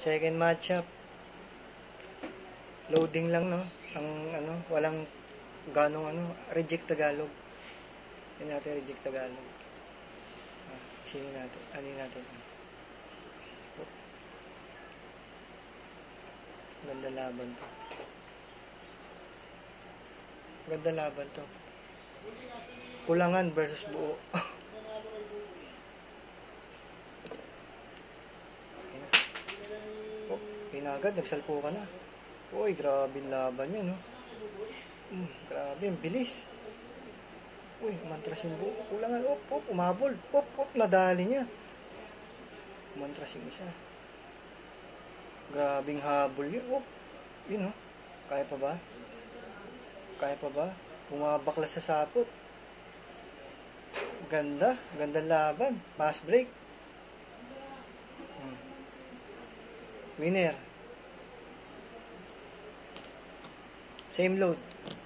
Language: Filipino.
Second matchup. Loading lang, no? Ang walang ganong reject Tagalog. Hindi natin reject Tagalog. Sino natin? Ano natin? Ganda laban to. Ganda laban to. Kulangan versus buo. Oh, pinagad, nagsalpo ka na. Uy, grabe laban yan, no? Grabe, ang bilis. Uy, umantras yung buo. Kulangan, umabol. Nadali niya. Umantras yung isa. Grabing habol yun. Yun, no? Kaya pa ba? Kaya pa ba? Bumabakla sa sapot. Ganda laban. Pass break. Winner. Same load.